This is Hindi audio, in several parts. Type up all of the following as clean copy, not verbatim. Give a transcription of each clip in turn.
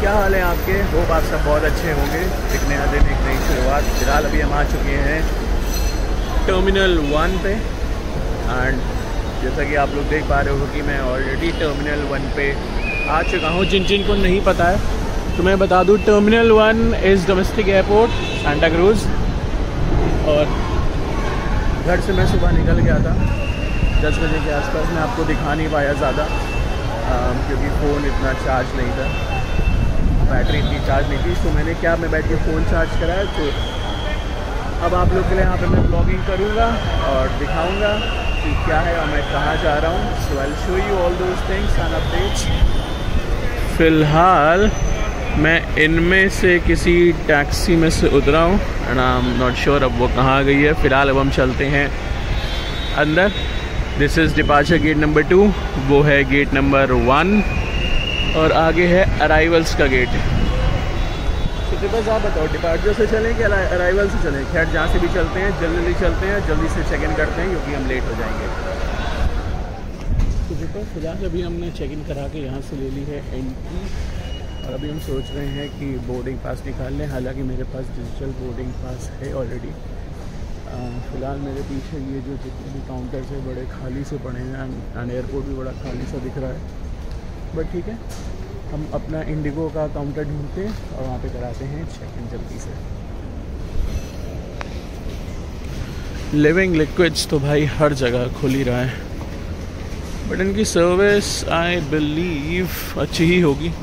क्या हाल है आपके? होप आप सब बहुत अच्छे होंगे। एक नया दिन, एक नई शुरुआत। फिलहाल अभी हम आ चुके हैं टर्मिनल 1 पे एंड जैसा कि आप लोग देख पा रहे हो कि मैं ऑलरेडी टर्मिनल 1 पे आ चुका हूँ। जिन को नहीं पता है तो मैं बता दूँ, terminal 1 is domestic airport Santa Cruz. और घर से मैं सुबह निकल गया था 10 बजे के आसपास। मैं आपको दिखा नहीं पाया ज़्यादा क्योंकि फ़ोन इतना चार्ज नहीं था, बैटरी इतनी चार्ज नहीं थी। तो मैंने क्या, मैं बैठ के फ़ोन चार्ज कराया। तो अब आप लोग के लिए यहाँ पे मैं ब्लॉगिंग करूँगा और दिखाऊँगा कि क्या है और मैं कहाँ जा रहा हूँ। So I will show you all those things and updates. फ़िलहाल मैं इनमें से किसी टैक्सी में से उतरा हूँ and I am not sure अब वो कहाँ गई है। फ़िलहाल अब हम चलते हैं अंदर। This is departure gate number 2, वो है गेट नंबर 1 और आगे है अराइवल्स का गेट। तो बस आप बताओ, डिपार्चर से चलें कि अराइवल से चलें? खैर जहाँ से भी चलते हैं जल्दी चलते हैं, जल्दी से चेक इन करते हैं क्योंकि हम लेट हो जाएंगे। तो देखो फिलहाल अभी हमने चेक इन करा के यहाँ से ले ली है एंट्री और अभी हम सोच रहे हैं कि बोर्डिंग पास निकाल लें। हालांकि मेरे पास डिजिटल बोर्डिंग पास है ऑलरेडी। फ़िलहाल मेरे पीछे ये जो जितने भी काउंटर्स है बड़े खाली से पड़े हैं एंड एयरपोर्ट भी बड़ा खाली सा दिख रहा है। बट ठीक है, हम अपना इंडिगो का काउंटर ढूंढते हैं और वहाँ पे कराते हैं चेक इन जल्दी से। लिविंग लिक्विड्स तो भाई हर जगह खुल ही रहा है, बट इनकी सर्विस आई बिलीव अच्छी ही होगी,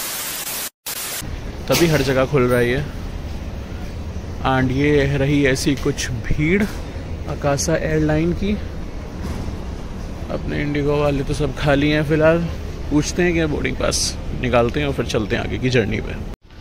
तभी हर जगह खुल रहा है ये। एंड ये रही ऐसी कुछ भीड़ अकाशा एयरलाइन की। अपने इंडिगो वाले तो सब खाली हैं फ़िलहाल। पूछते हैं क्या बोर्डिंग पास निकालते हैं और फिर चलते हैं आगे की जर्नी पे।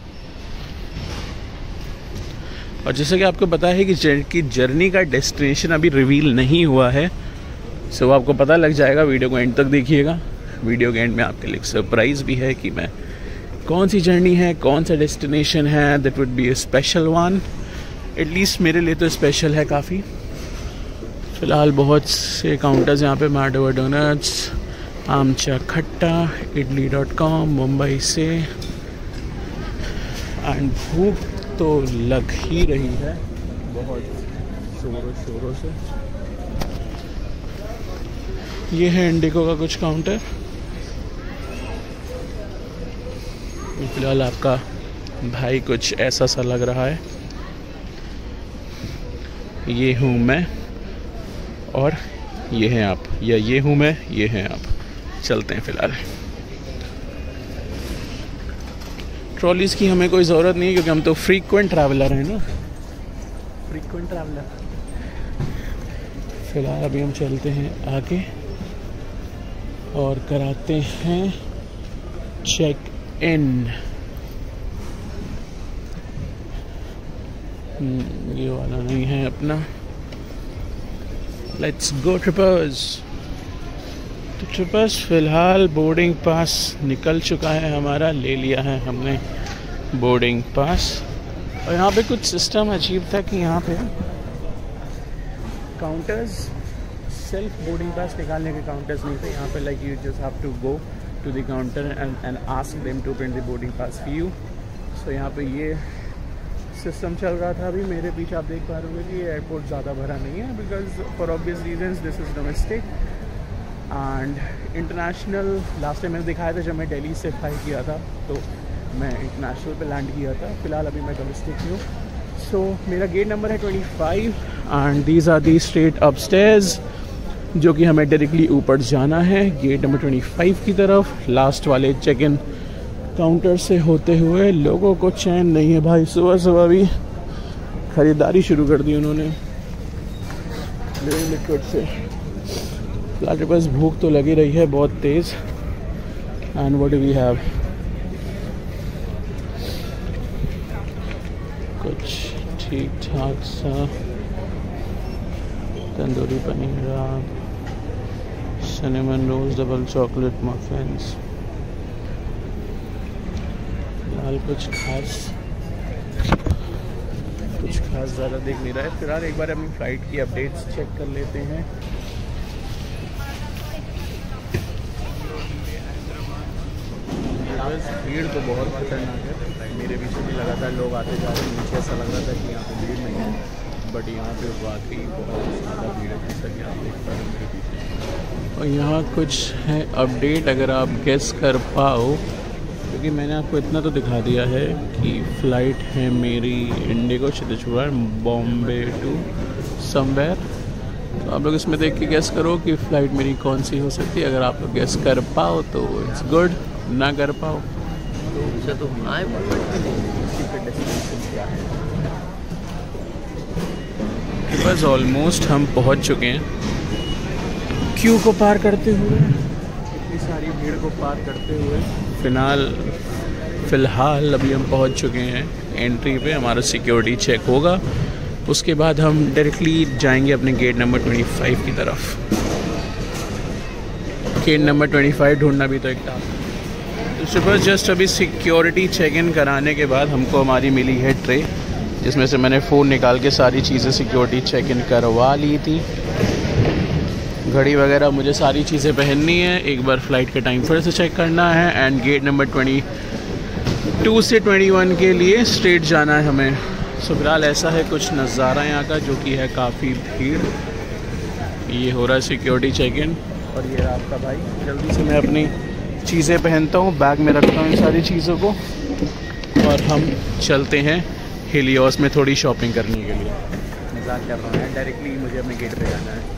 और जैसे कि आपको पता है कि जर्नी का डेस्टिनेशन अभी रिवील नहीं हुआ है, सो आपको पता लग जाएगा। वीडियो को एंड तक देखिएगा। वीडियो के एंड में आपके लिए सरप्राइज़ भी है कि मैं कौन सी जर्नी है, कौन सा डेस्टिनेशन है। That would be a special one, at least मेरे लिए तो स्पेशल है काफ़ी। फ़िलहाल बहुत से काउंटर्स यहाँ पे, माडवा डोनट्स, आमचा खट्टा, idli.com मुंबई से। एंड भूख तो लग ही रही है बहुत ज़ोरों शोरों से। ये है इंडिगो का कुछ काउंटर। फ़िलहाल आपका भाई कुछ ऐसा सा लग रहा है। ये हूँ मैं और ये हैं आप, या ये हूँ मैं, ये हैं आप। चलते हैं फ़िलहाल। ट्रॉलीज़ की हमें कोई ज़रूरत नहीं है क्योंकि हम तो फ्रीक्वेंट ट्रैवलर हैं ना, फ्रीक्वेंट ट्रैवलर। फ़िलहाल अभी हम चलते हैं आगे और कराते हैं चेक इन। ये वाला नहीं है अपना। Let's go trippers. तो ट्रिपर्स फ़िलहाल बोर्डिंग पास निकल चुका है हमारा, ले लिया है हमने बोर्डिंग पास। और यहाँ पे कुछ सिस्टम अजीब था कि यहाँ पे काउंटर्स, सेल्फ बोर्डिंग पास निकालने के काउंटर्स नहीं थे यहाँ पे। Like you just have to go to the counter and ask them to print the boarding pass for you. So यहाँ पे ये सिस्टम चल रहा था। अभी मेरे पीछे आप देख पा रहे होंगे कि ये एयरपोर्ट ज़्यादा भरा नहीं है because for obvious reasons this is domestic and international. Last time मैंने दिखाया था जब मैं दिल्ली से फ्लाई किया था, तो मैं इंटरनेशनल पे लैंड किया था। फ़िलहाल अभी मैं डोमेस्टिक हूँ। सो मेरा गेट नंबर है 25 and these are the straight upstairs जो कि हमें डायरेक्टली ऊपर जाना है गेट नंबर 25 की तरफ। लास्ट वाले चेक इन काउंटर से होते हुए लोगों को चैन नहीं है भाई। सुबह सुबह भी ख़रीदारी शुरू कर दी उन्होंने लिविंग लिक्विड से। के पास भूख तो लगी रही है बहुत तेज़। And what do we have, कुछ ठीक ठाक सा tandoori paneer, cinnamon rolls, double chocolate muffins. फिलहाल कुछ खास ज़्यादा दिख नहीं रहा है। फिलहाल एक बार अपनी फ़्लाइट की अपडेट्स चेक कर लेते हैं। बस भीड़ तो बहुत खतरनाक है, मेरे पीछे भी लगातार लोग आते जा रहे हैं। मुझे ऐसा लग रहा था कि यहाँ पे भीड़ नहीं है, बट यहाँ पे वाकई बहुत ज़्यादा भीड़ है, जैसा कि आप देख पा रहे हैं मेरे पीछे। और यहाँ कुछ है अपडेट, अगर आप गेस कर पाओ, क्योंकि मैंने आपको इतना तो दिखा दिया है कि फ़्लाइट है मेरी IndiGo Kshitij Bombay to somewhere. तो आप लोग इसमें देख के गेस करो कि फ़्लाइट मेरी कौन सी हो सकती है। अगर आप लोग गेस कर पाओ तो इट्स गुड, ना कर पाओ तो बस ऑलमोस्ट हम पहुंच चुके हैं क्यू को पार करते हुए, इतनी सारी भीड़ को पार करते हुए। फ़िलहाल अभी हम पहुंच चुके हैं एंट्री पे, हमारा सिक्योरिटी चेक होगा, उसके बाद हम डायरेक्टली जाएंगे अपने गेट नंबर 25 की तरफ। गेट नंबर 25 ढूंढना भी तो एक टास्क है। तो सुबह जस्ट अभी सिक्योरिटी चेक इन कराने के बाद हमको हमारी मिली है ट्रे, जिसमें से मैंने फ़ोन निकाल के सारी चीज़ें सिक्योरिटी चेक इन करवा ली थी। घड़ी वगैरह मुझे सारी चीज़ें पहननी है, एक बार फ़्लाइट का टाइम फिर से चेक करना है, एंड गेट नंबर 22 से 21 के लिए स्ट्रेट जाना है हमें। सो फिलहाल ऐसा है कुछ नज़ारा यहाँ का, जो कि है काफ़ी भीड़। ये हो रहा है सिक्योरिटी चेक इन, और ये आपका भाई। जल्दी से मैं अपनी चीज़ें पहनता हूँ, बैग में रखता हूँ इन सारी चीज़ों को, और हम चलते हैं हेलियोस में थोड़ी शॉपिंग करने के लिए। मजाक कर रहा हूँ, डायरेक्टली मुझे अपने गेट पे जाना है।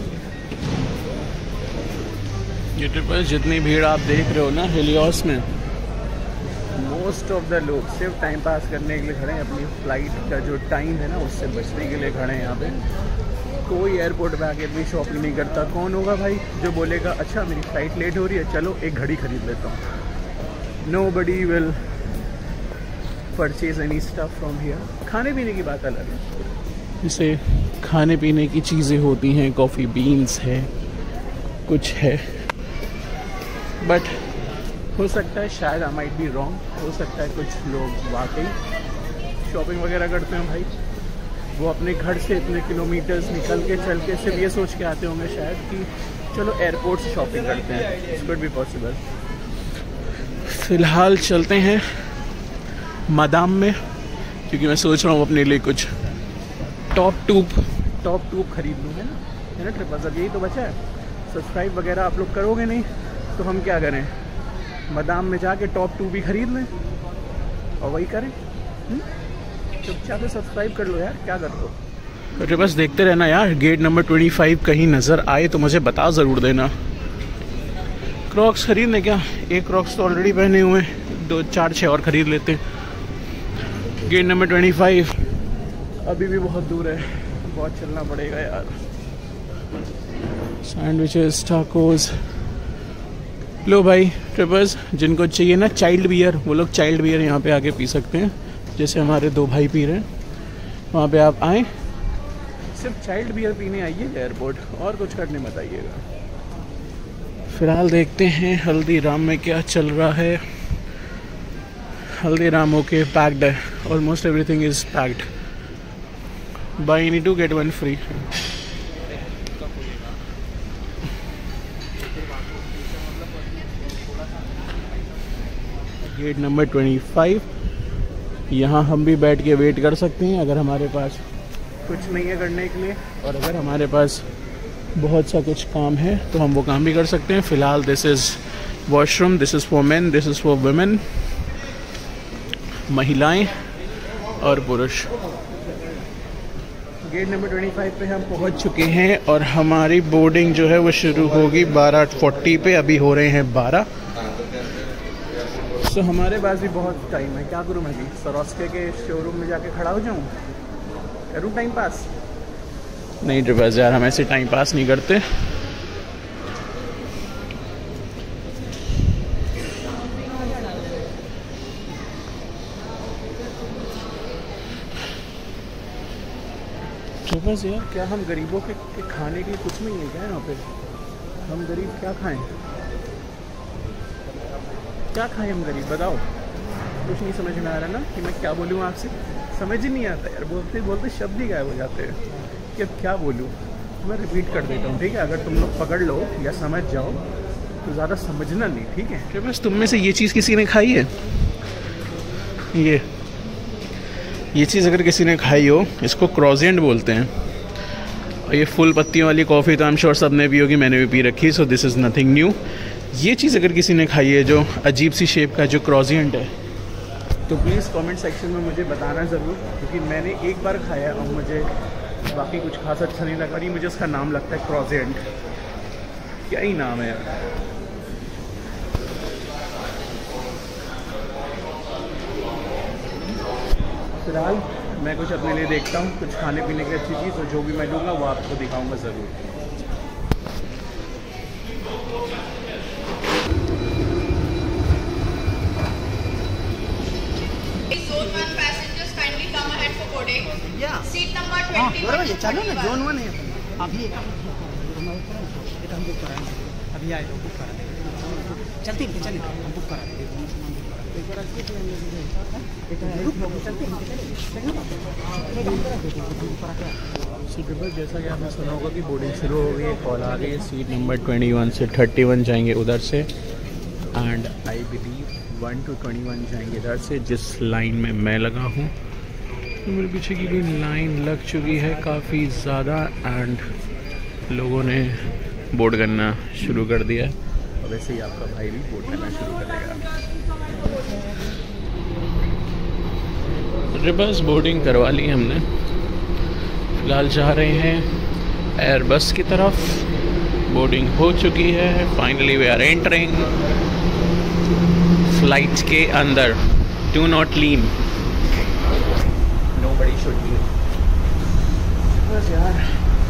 ये ट्रिपल जितनी भीड़ आप देख रहे हो ना हेलियोस में, मोस्ट ऑफ द लोग सिर्फ टाइम पास करने के लिए खड़े हैं, अपनी फ़्लाइट का जो टाइम है ना उससे बचने के लिए खड़े हैं यहाँ पे। कोई एयरपोर्ट पे आके भी शॉपिंग नहीं करता। कौन होगा भाई जो बोलेगा अच्छा मेरी फ़्लाइट लेट हो रही है, चलो एक घड़ी खरीद लेता हूँ। Nobody will purchase any stuff from here. खाने पीने की बात अलग है, जैसे खाने पीने की चीज़ें होती हैं, कॉफ़ी बीन्स है, कुछ है, बट हो सकता है शायद आई माइट बी रॉन्ग, हो सकता है कुछ लोग वाकई शॉपिंग वगैरह करते हैं भाई, वो अपने घर से इतने किलोमीटर्स निकल के चल के सिर्फ ये सोच के आते होंगे शायद कि चलो एयरपोर्ट से शॉपिंग करते हैं। It's could be possible. फ़िलहाल चलते हैं मादाम में, क्योंकि मैं सोच रहा हूँ अपने लिए कुछ टॉप ट्यूब खरीद लूँ, है ना ट्रिपल। अब यही तो बचा है, सब्सक्राइब वगैरह आप लोग करोगे नहीं तो हम क्या करें, बादाम में जाके टॉप 2 भी खरीद लें और वही करें। चुपचाप से सब्सक्राइब कर लो यार, क्या कर दो। तो बस देखते रहना यार। गेट नंबर 25 कहीं नज़र आए तो मुझे बता ज़रूर देना। क्रॉक्स खरीदने क्या, एक क्रॉक्स तो ऑलरेडी पहने हुए हैं, 2 4 6 और ख़रीद लेते हैं। गेट नंबर 25 अभी भी बहुत दूर है, बहुत चलना पड़ेगा यार। Sandwiches, tacos. लो भाई ट्रिपर्स, जिनको चाहिए ना चाइल्ड बियर, वो लोग चाइल्ड बियर यहाँ पे आके पी सकते हैं, जैसे हमारे 2 भाई पी रहे हैं। वहाँ पे आप आएँ, सिर्फ चाइल्ड बियर पीने आइए एयरपोर्ट, और कुछ करने मत आइएगा। फ़िलहाल देखते हैं हल्दीराम में क्या चल रहा है। हल्दीराम ओके पैक्ड है, almost everything is packed. Buy any 2 get 1 free. Gate number 25, यहाँ हम भी बैठ के वेट कर सकते हैं अगर हमारे पास कुछ नहीं है करने के लिए, और अगर हमारे पास बहुत सा कुछ काम है तो हम वो काम भी कर सकते हैं। फ़िलहाल this is washroom, this is for men, this is for women, महिलाएं और पुरुष। गेट नंबर 25 पे हम पहुंच चुके हैं, और हमारी बोर्डिंग जो है वो शुरू होगी 12:40 पे। अभी हो रहे हैं 12। तो हमारे पास भी बहुत टाइम है। क्या करूँ मैं भी, सरोस्के के शोरूम में जाके खड़ा हो जाऊँ, करूँ टाइम पास? नहीं ट्रिपल्स यार, हम ऐसे टाइम पास नहीं करते। ट्रिपल्स यार, क्या हम गरीबों के खाने के लिए कुछ नहीं है क्या यहाँ पे? हम गरीब क्या खाएं? क्या खाएं हम गरीब, बताओ। कुछ नहीं समझ में आ रहा ना कि मैं क्या बोलूँ आपसे, समझ ही नहीं आता यार। बोलते बोलते शब्द ही गायब हो जाते हैं कि अब क्या बोलूँ। मैं रिपीट कर देता हूँ, ठीक है? अगर तुम लोग पकड़ लो या समझ जाओ तो ज़्यादा समझना नहीं, ठीक है? कि बस तुम में से ये चीज़ किसी ने खाई है, ये चीज़ अगर किसी ने खाई हो, इसको क्रॉसिएंट बोलते हैं। और ये फुल पत्तियों वाली कॉफ़ी तो आई एम श्योर सब ने भी होगी, मैंने भी पी रखी, so this is nothing new. ये चीज़ अगर किसी ने खाई है जो अजीब सी शेप का जो क्रॉसिएंट है, तो प्लीज़ कमेंट सेक्शन में मुझे बताना ज़रूर, क्योंकि मैंने एक बार खाया और मुझे बाकी कुछ खास अच्छा नहीं लगा। मुझे उसका नाम लगता है क्रॉसिएंट, क्या ही नाम है यार। फिलहाल मैं कुछ अपने लिए देखता हूँ, कुछ खाने पीने की अच्छी चीज़, और जो भी मैं लूँगा वो आपको दिखाऊंगा ज़रूर। चलो ना, जोन 1 है अभी, हम बुक कराएंगे, अभी आए तो बुक करा देंगे, चलते हैं, चलें हम बुक करा देंगे। जैसा कि आपने सुना होगा कि बोर्डिंग शुरू हो गई है, कॉल आ गई है, सीट नंबर 21 से 31 जाएंगे उधर से, एंड आई बिलीव 1 to 21 जाएंगे इधर से, जिस लाइन में मैं लगा हूँ। तो मेरे पीछे की भी लाइन लग चुकी है काफ़ी ज़्यादा, एंड लोगों ने बोर्ड करना शुरू कर दिया है, और वैसे ही आपका भाई भी बोर्ड करना शुरू करेगा। रिवर्स बोर्डिंग करवा ली हमने, फिलहाल जा रहे हैं एयरबस की तरफ। बोर्डिंग हो चुकी है, finally we are entering flight के अंदर। Do not lean, nobody should lean. बस यार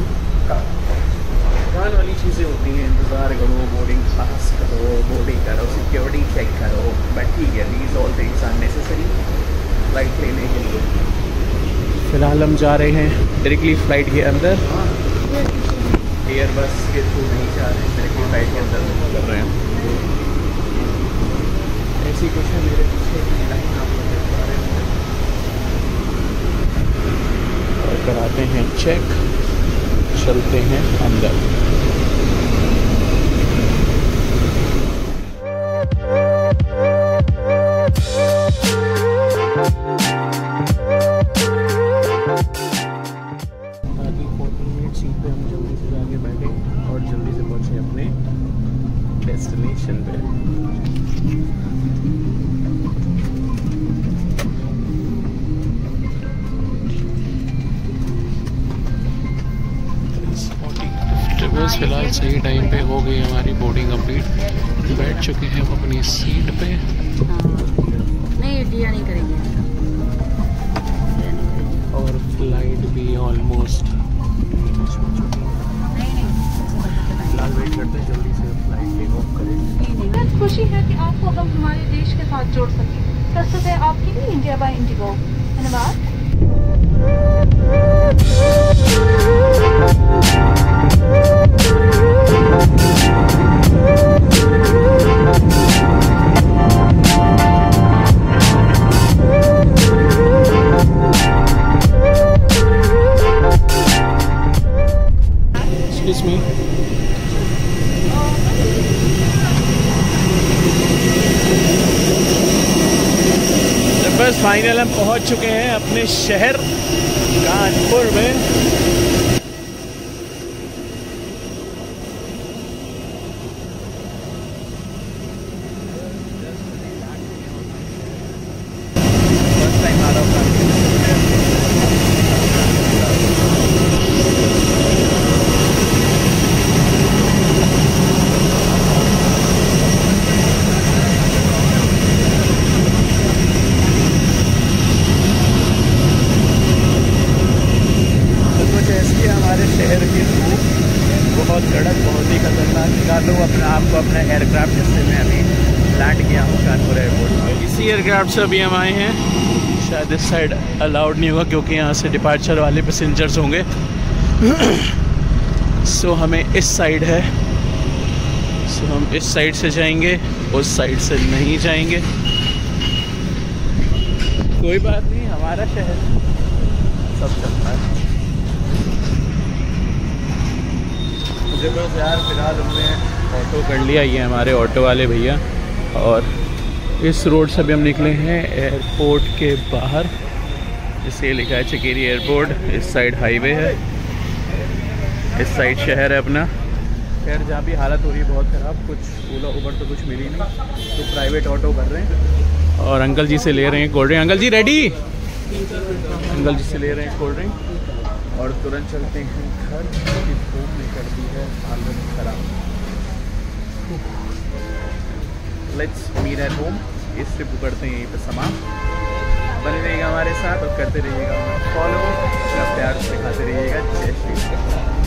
कान वाली चीज़ें होती हैं, इंतज़ार करो, बोर्डिंग पास करो, बोर्डिंग करो, सिक्योरिटी चेक करो, बट ठीक है, these all things are necessary flight लेने के लिए। फ़िलहाल हम जा रहे हैं डायरेक्टली फ़्लाइट के अंदर, एयरबस के थ्रू नहीं जा रहे हैं, डायरेक्टली फ़्लाइट के अंदर कर रहे हैं। ऐसी कुछ है मेरे पीछे की लाइन, आप लोग देख पा रहे हैं, और कराते हैं चेक, चलते हैं अंदर। बाकी 40 मिनट सीट पे हम जल्दी से जाके बैठे और जल्दी से पहुँचे अपने डेस्टिनेशन पे। बस फिलहाल सही टाइम पे हो गई हमारी बोर्डिंग कंप्लीट, बैठ चुके हैं हम अपनी सीट पे। नहीं दिया नहीं करेंगे, और फ्लाइट भी ऑलमोस्ट फिलहाल वेट करते हैं जल्दी से फ्लाइट टेक ऑफ करें। बहुत खुशी है कि आपको हम हमारे देश के साथ जोड़ सकें। प्रस्तुत है आपके लिए इंडिया बाय इंडिगो। धन्यवाद। Excuse me. बस फाइनल हम पहुंच चुके हैं अपने शहर कानपुर में। बहुत कड़क, बहुत ही खतरनाक। निकालो अपने आप को अपना एयरक्राफ्ट, जिससे मैं अभी लैंड किया हूँ कानपुर एयरपोर्ट। इसी एयरक्राफ्ट से अभी हम आए हैं। शायद इस साइड अलाउड नहीं होगा क्योंकि यहाँ से डिपार्चर वाले पैसेंजर्स होंगे। सो हमें इस साइड है, सो हम इस साइड से जाएंगे, उस साइड से नहीं जाएंगे। कोई बात नहीं, हमारा शहर सब चलता है। मुझे बस यार फिलहाल हमने ऑटो कर लिया, ये हमारे ऑटो वाले भैया। और इस रोड से अभी हम निकले हैं एयरपोर्ट के बाहर, जिसे लिखा है चकेरी एयरपोर्ट। इस साइड हाईवे है, इस साइड शहर है अपना। खैर जहाँ भी हालत हो रही है बहुत ख़राब, कुछ ओला उबर तो कुछ मिली नहीं, तो प्राइवेट ऑटो कर रहे हैं। और अंकल जी से ले रहे हैं cold drink. Uncle ji ready? Uncle ji से ले रहे हैं कोल्ड ड्रिंक और तुरंत चलते हैं घर, क्योंकि धूप ने कर दी है हालत ख़राब। Let's meet at home. इस ट्रिप को करते हैं यहीं पर समाप्त। बने रहिएगा हमारे साथ और करते रहिएगा फॉलो, प्यार से खाते रहिएगा। जय श्री राम।